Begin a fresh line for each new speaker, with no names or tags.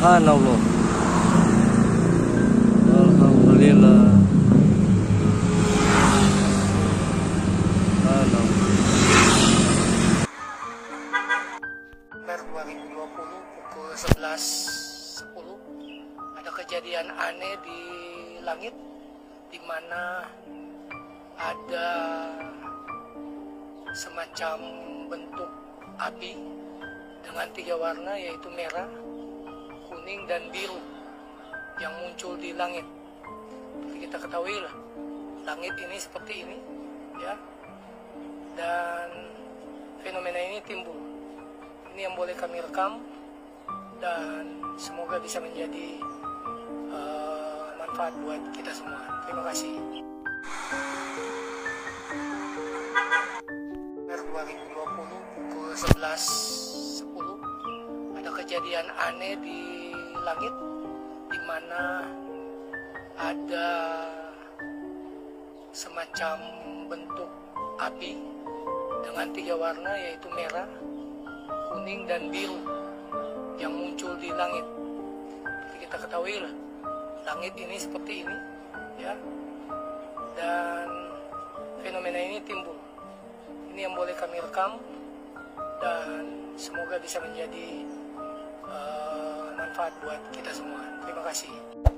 Subhanallah. Alhamdulillah.
November 2020 pukul 11.10 ada kejadian aneh di langit di mana ada semacam bentuk api dengan 3 warna, yaitu merah, kuning, dan biru yang muncul di langit. Tapi kita ketahui lah, langit ini seperti ini ya, dan fenomena ini timbul. Ini yang boleh kami rekam dan semoga bisa menjadi manfaat buat kita semua. Terima kasih. 2020 pukul 11.10 ada kejadian aneh di langit di mana ada semacam bentuk api dengan 3 warna, yaitu merah, kuning, dan biru yang muncul di langit. Tapi kita ketahui lah, langit ini seperti ini ya, dan fenomena ini timbul. Ini yang boleh kami rekam dan semoga bisa menjadi manfaat buat kita semua. Terima kasih.